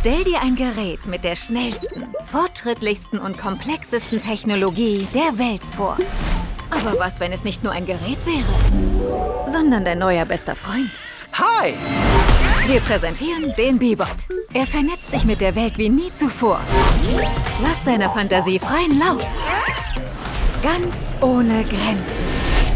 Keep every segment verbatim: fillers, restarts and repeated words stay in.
Stell dir ein Gerät mit der schnellsten, fortschrittlichsten und komplexesten Technologie der Welt vor. Aber was, wenn es nicht nur ein Gerät wäre, sondern dein neuer bester Freund? Hi! Wir präsentieren den Bee-Bot. Er vernetzt dich mit der Welt wie nie zuvor. Lass deiner Fantasie freien Lauf. Ganz ohne Grenzen.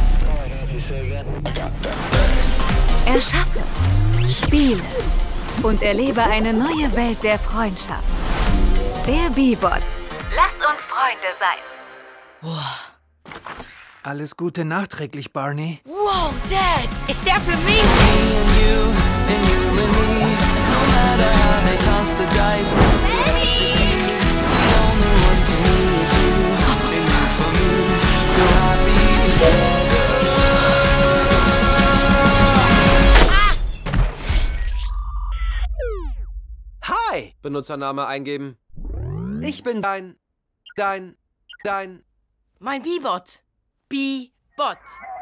Erschaffe, spiele und erlebe eine neue Welt der Freundschaft. Der Bee-Bot. Lasst uns Freunde sein. Wow. Alles Gute nachträglich, Barney. Wow, Dad! Ist der für mich? Hi! Benutzername eingeben. Ich bin dein, dein, dein... Mein Bee-Bot. Bee-Bot.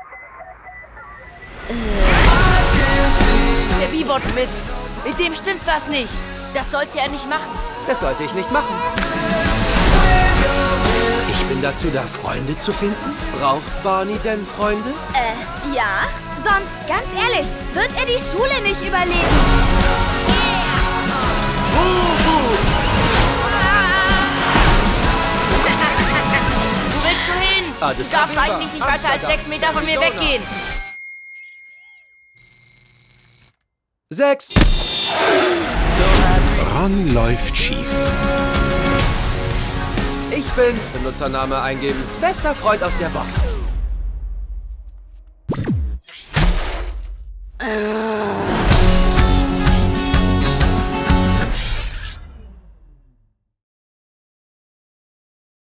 Äh. Der Bee-Bot mit... Mit dem stimmt was nicht. Das sollte er nicht machen. Das sollte ich nicht machen. Ich bin dazu da, Freunde zu finden. Braucht Barney denn Freunde? Äh, ja. Sonst, ganz ehrlich, wird er die Schule nicht überleben. Wo willst du hin? Ah, du darfst eigentlich nicht weiter als sechs Meter von mir weggehen. Sechs. Ron läuft schief. Ich bin, Benutzername eingeben, bester Freund aus der Box. Äh.